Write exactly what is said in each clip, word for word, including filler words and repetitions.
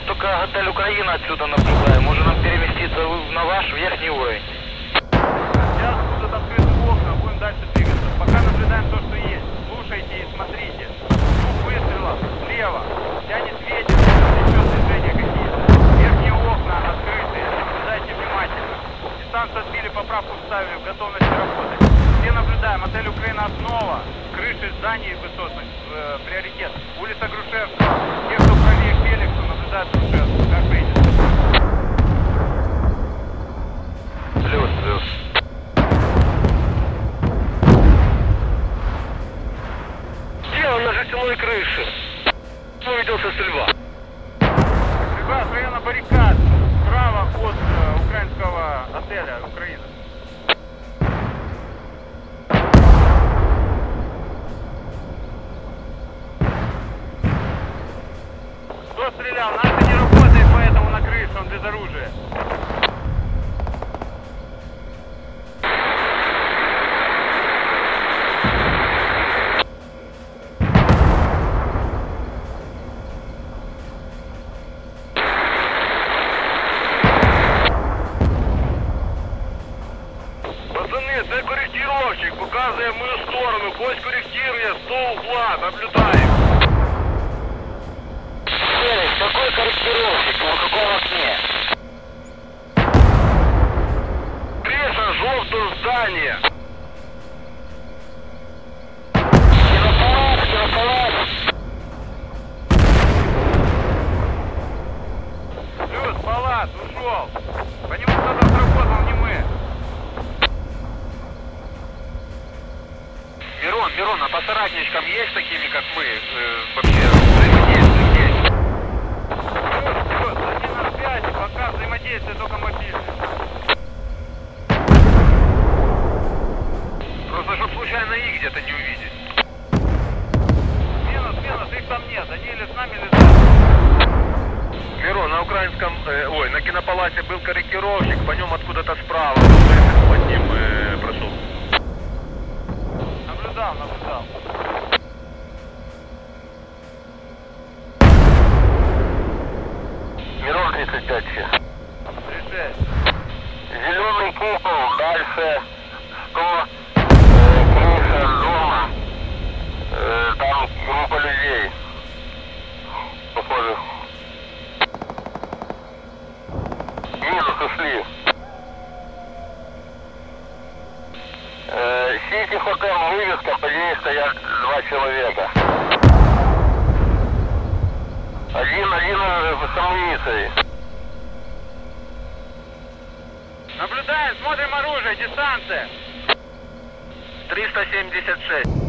только отель Украина отсюда наблюдаем. Может нам переместиться на ваш верхний уровень? Сейчас будут открыты окна, будем дальше двигаться. Пока наблюдаем то, что есть. Слушайте и смотрите. Звук выстрелов слева. Тянет ветер, еще движения какие-то. Верхние окна открыты. Наблюдайте внимательно. Дистанцию отбили, поправку вставили, в готовности работать. Все наблюдаем. Отель Украина основа. Крыши зданий высотных. Э, приоритет. Улица Грушевского. Те, кто правее к Феликсу, наблюдают Грушевского. Как принято. Плюс, плюс. Дело на жестяной крыше. Увиделся с льва. Льва с района баррикад. Справа от э, украинского отеля Украина. Кто стрелял? Наши не работает, поэтому на крыше он без оружия. Пацаны, це корректировщик, показує в мою сторону. Хоч корректирує, сто угла, наблюдаем. Феликс, какой корректировщик? На каком окне? Крыша, желтое здание. Кинопалат, кинопалат. Плюс, палат, ушел. По нему кто-то сработал, не мы. Мирон, Мирон, а по соратничкам есть такими, как мы? Э, вообще, взаимодействие есть? Плюс, плюс, один на связи, пока взаимодействие только мобильное. Просто, чтоб случайно их где-то не увидеть. Минус, минус, их там нет, они или с нами лежат. Мирон, на украинском, э, ой, на кинопалате был корректировщик, по нем откуда-то справа, под ним э, прошел. Наблюдал, наблюдал. Мирон тридцать пять. тридцать шесть. Зеленый купол, дальше сто, э, крыша дома, э, там группа людей, похоже. Минус ушли. Э, Сити Хотел, вывеска, по ней стоят два человека. Один, один с амуницией. Наблюдаем, смотрим оружие, дистанция. триста семьдесят шесть.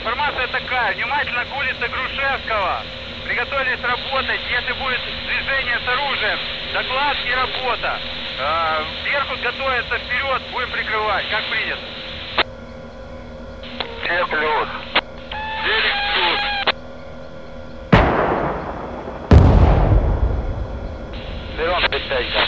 Информация такая. Внимательно к улице Грушевского. Приготовились работать. Если будет движение с оружием, доклад и работа. А, Беркут готовится вперед. Будем прикрывать. Как принято? семь плюс. девять плюс. Берем пятьдесят.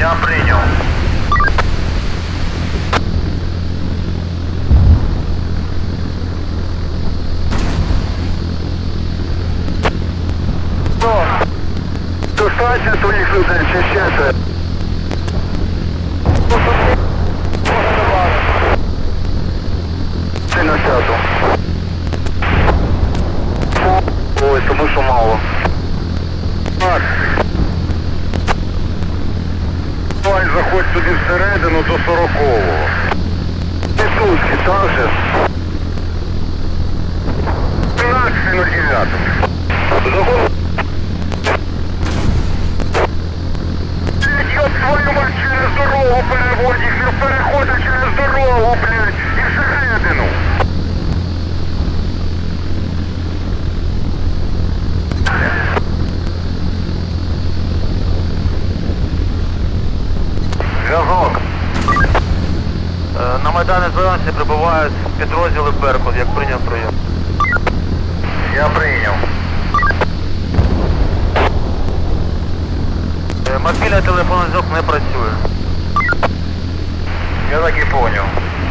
Я прийняв. Достатньо своїх людей, чи ще це? Ти на часу. Ой, тому що мало. Так. Давай заходь туди всередину до сорокового. Ти тутки, так же? тринадцять на дев'яту. Заходь. Ёб твою мать, через дорогу переводь їх, не переходить через дорогу, блядь, і всередину. Зв'язок. На Майдані Зеленці прибувають підрозділи Беркут, як прийняв прийом. Я прийняв. Мобільний телефонний зв'язок не працює. Я так і поняв.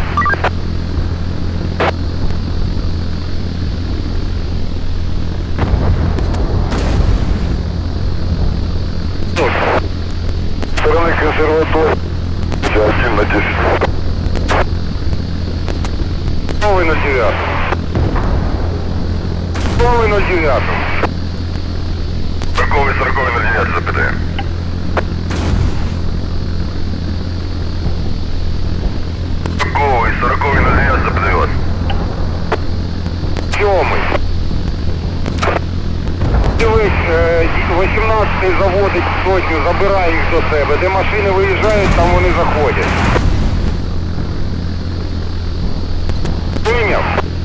Стороны консерватории. один на десять. Новый на девятом. Новый на девятом. Торговый, торговый на девятом, запятая. Торговый, торговый на девятом, запятая. Сьомий. Дивись, вісімнадцятий заводить сотню, забирає їх до себе. Де машини виїжджають, там вони заходять. Прийняв.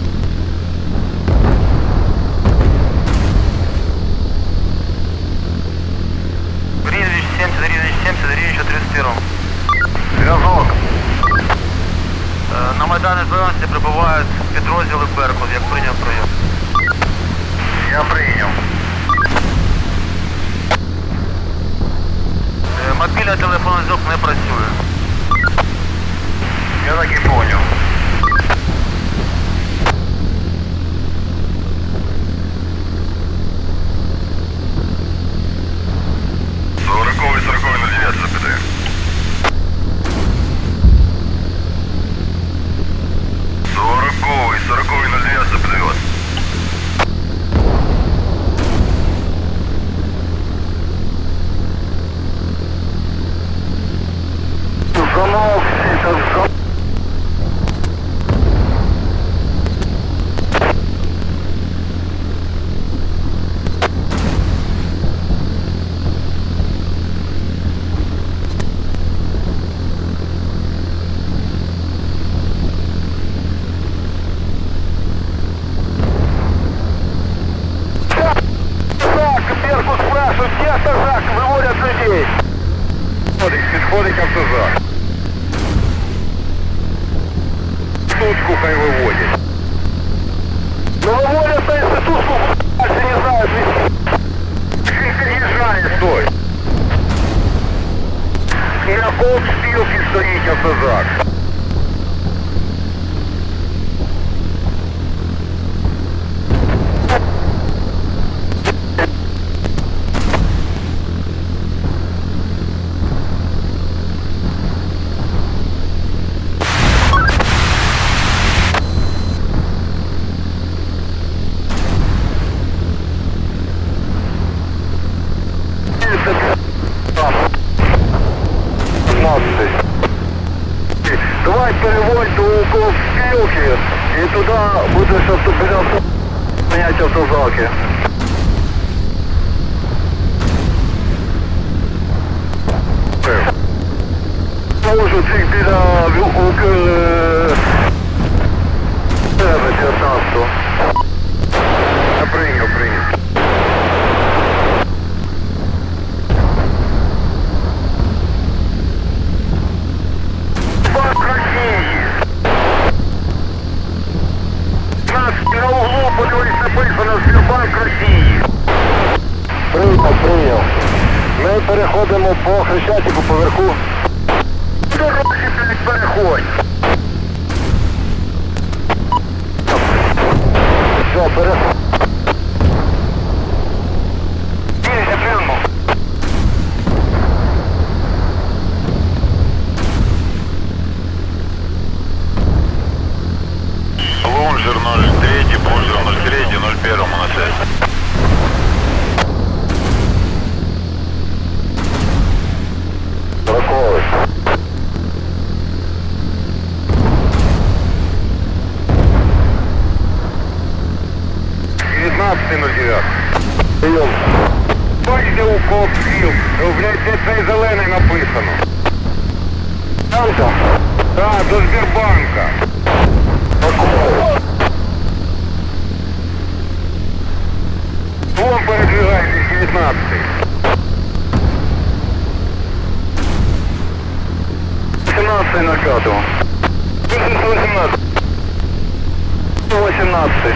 Рівніч сімдесят, рівніч сімдесят, рівніч тридцять один. Зв'язок. На Майдані Зеленці прибувають підрозділи Беркут, як прийняв прийом. Я прийняв. Мобільний телефонний зв'язок не працює. Я так і поняв. Сороковий, сороковий на дев'ятий, запитаю. Сороковий, сороковий на дев'ятий, запитаю вас. Установок всі, так що... Підходить автозак. Тутку хай виводять. Ну виводять та інститутку, не знаю, він під'їжджає, стой. На обстрілки стоїть автозак. Давай переводь до профспілки і туди будеш міняти автозаки. Можу цих біля дев'ятнадцятого. Я прийняв, прийняв. На углу подивись написано Сбербанк Росії. Прийняв, прийняв. Ми переходимо по О, Хрещатику поверху. Дорожі, блядь, переходь. Все, переходь. Дивіться, прямо. Лунжер ноль три, Бунжер ноль три, ноль один на связь. Сороковый. дев'ятнадцятий ноль дев'ять. Прийом. Бач, де укоп сіл. Блядь, де цей зелений написано. Танка. Так, до Сбербанка. Сороковый. Вон передвигайтесь, дев'ятнадцятий. семнадцатый на пятого. сто восемнадцать. сто восемнадцать.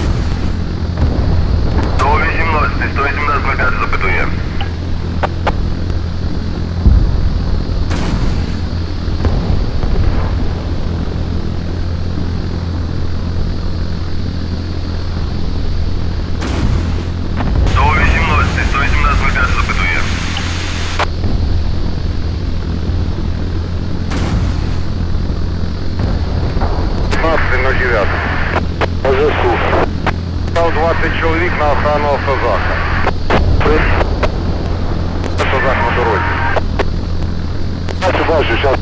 сто вісімнадцять, сто вісімнадцять ноль п'ять запитує. сто вісімнадцять, сто вісімнадцять ноль п'ять запитує. дев'ятнадцятий ноль дев'ять. По зв'язку. Став двадцять чоловік на охрану автозака. Автозак на дорозі. Бачу, бачу, зараз.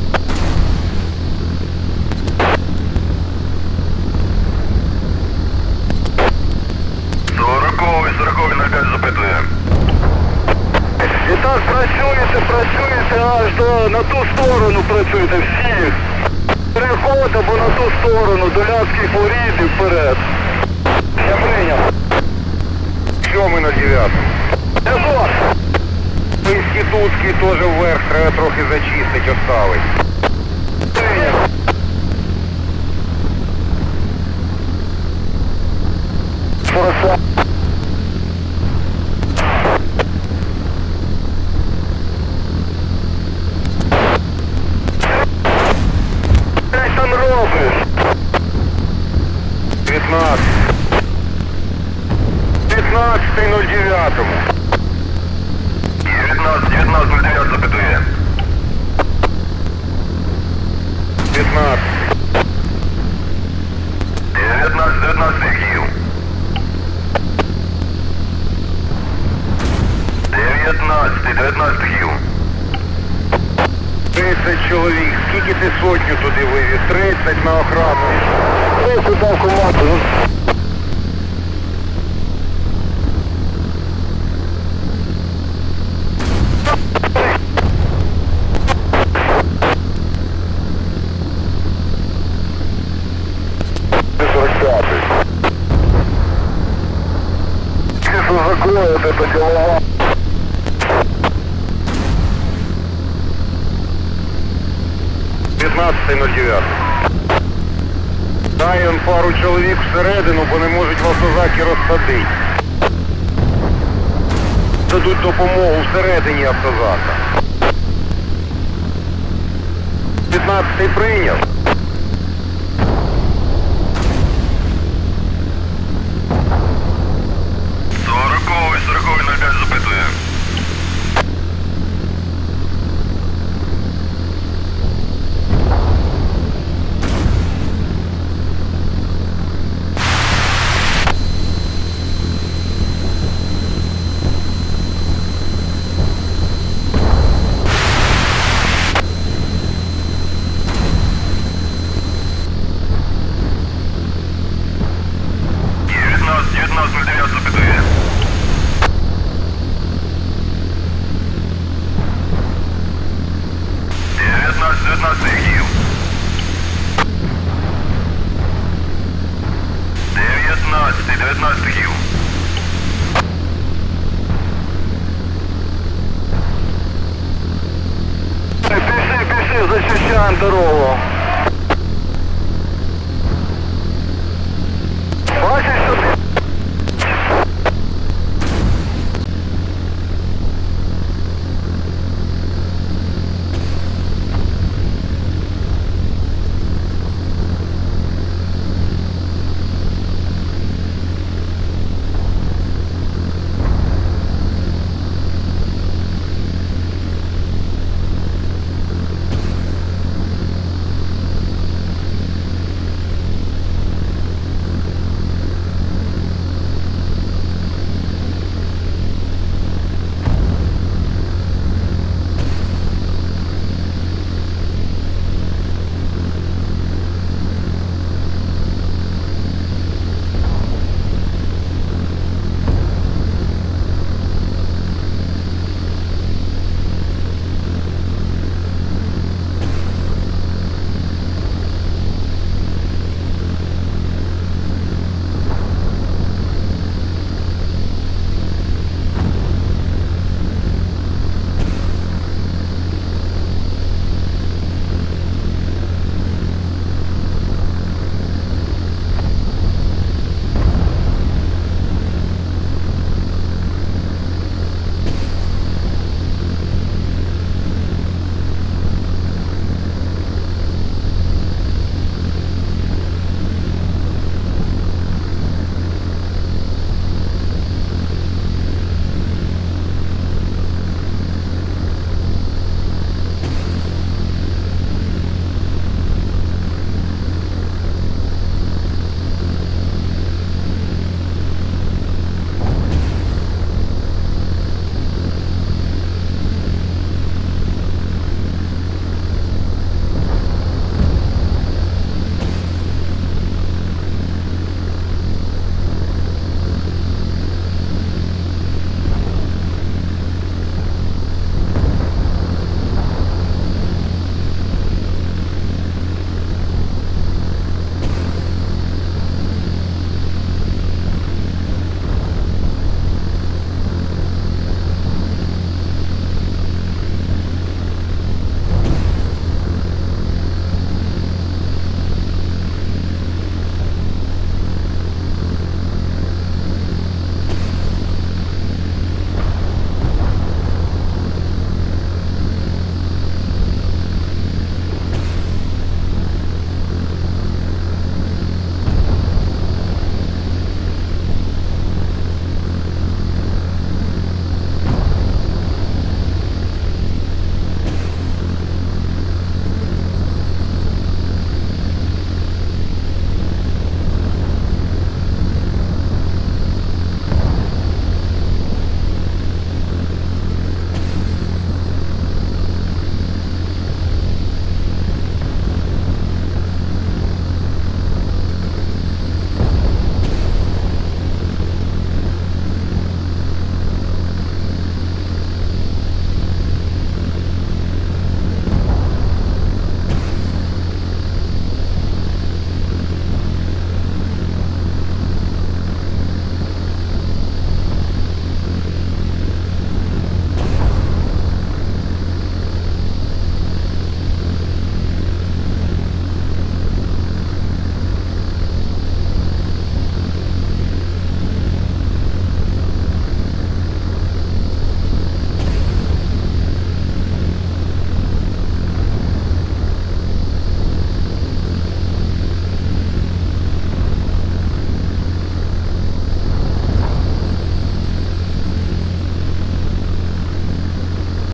Сороковий, сороковий на п'ять запитує. І так працюєте, працюєте аж до, на ту сторону працюєте всі. Переход або на ту сторону, до Ляцьких воріт і вперед. Я прийняв. Сьомий на дев'ятому. Язок! Інститутський теж вверх, треба трохи зачистити, оставить. Прийняв. сорок. Ти там робиш? дев'ятнадцять. дев'ятнадцятий ноль дев'ятому. дев'ятнадцять, дев'ятнадцять ноль дев'ять запитує. дев'ятнадцять. дев'ятнадцять, дев'ятнадцять Київ. дев'ятнадцять, дев'ятнадцять Київ. тридцять чоловік. Скільки ти сотню туди вивіз? тридцять на охрану. Ой, дав команду. сорок пятый. Что закроет это голова? п'ятнадцятий ноль дев'ять. Дай он пару чоловік всередину, бо не можуть в автозакі розсадити. Дадуть допомогу всередині автозака. п'ятнадцятий прийняв. Сороковий, сороковий на п'ять запитує. дев'ятнадцять, дев'ятнадцять ноль дев'ять запитує. дев'ятнадцять, дев'ятнадцять Київ. дев'ятнадцять, дев'ятнадцять Київ. Пиши, пиши, защищаем дорогу.